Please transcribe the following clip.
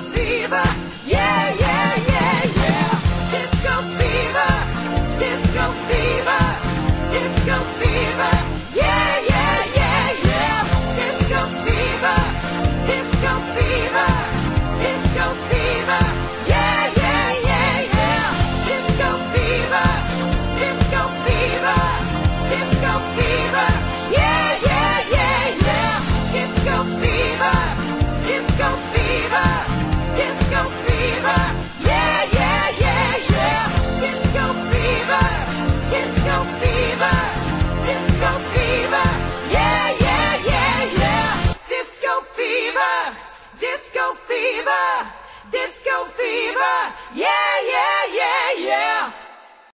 fever, yeah, yeah, yeah, yeah. Disco fever, disco fever, disco fever, yeah, yeah, yeah, yeah. Disco fever, disco fever, disco fever, yeah, yeah, yeah, yeah. Disco fever, disco fever, disco fever, yeah, yeah, yeah, yeah. Disco fever, disco fever, disco fever, yeah, yeah, yeah, yeah. Disco fever, disco fever, disco fever, yeah, yeah, yeah, yeah. Disco fever, disco fever, disco fever, yeah.